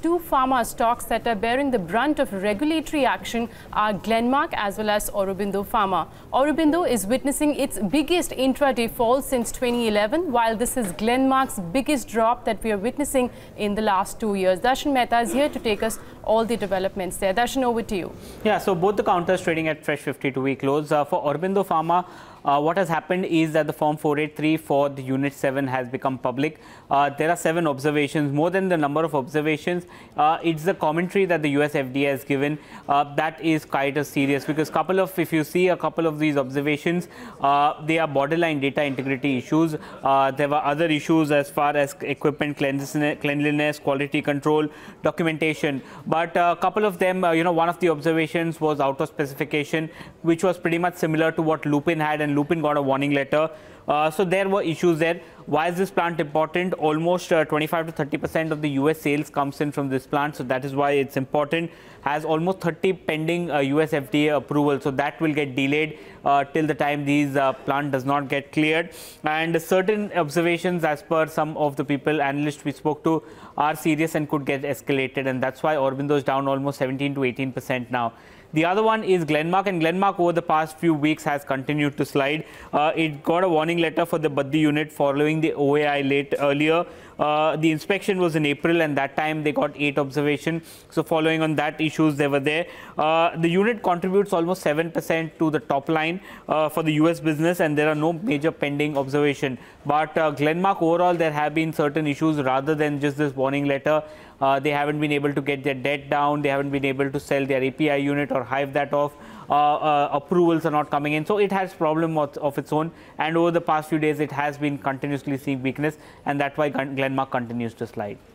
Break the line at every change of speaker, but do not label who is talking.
two pharma stocks that are bearing the brunt of regulatory action are Glenmark as well as Aurobindo Pharma. Aurobindo is witnessing its biggest intraday fall since 2011, while this is Glenmark's biggest drop that we are witnessing in the last 2 years. Darshan Mehta is here to take us all the developments there. Darshan, over to you.
Yeah, so both the counters trading at fresh 52-week lows. For Aurobindo Pharma, what has happened is that the Form 483 for the Unit 7 has become public. There are 7 observations. More than the number of observations, it's the commentary that the US FDA has given that is quite serious, because if you see a couple of these observations, they are borderline data integrity issues. There were other issues as far as equipment cleanliness, quality control, documentation. But a couple of them, one of the observations was out of specification, which was pretty much similar to what Lupin had, and Lupin got a warning letter. So there were issues there. Why is this plant important? Almost 25 to 30% of the US sales comes in from this plant, so that is why it's important. Has almost 30 pending US FDA approval, so that will get delayed till the time these plant does not get cleared. And certain observations, as per some of the analysts we spoke to, are serious and could get escalated, and that's why Aurobindo is down almost 17 to 18% now. The other one is Glenmark, and Glenmark over the past few weeks has continued to slide. It got a warning letter for the Baddi unit following the OAI earlier. The inspection was in April, and that time they got 8 observations. So following on that issues, they were there. The unit contributes almost 7% to the top line for the US business, and there are no major pending observation. But Glenmark overall, there have been certain issues rather than just this warning letter. They haven't been able to get their debt down. They haven't been able to sell their API unit or hive that off. Approvals are not coming in. So it has problem of its own. And over the past few days, it has been continuously seeing weakness. And that's why Glenmark continues to slide.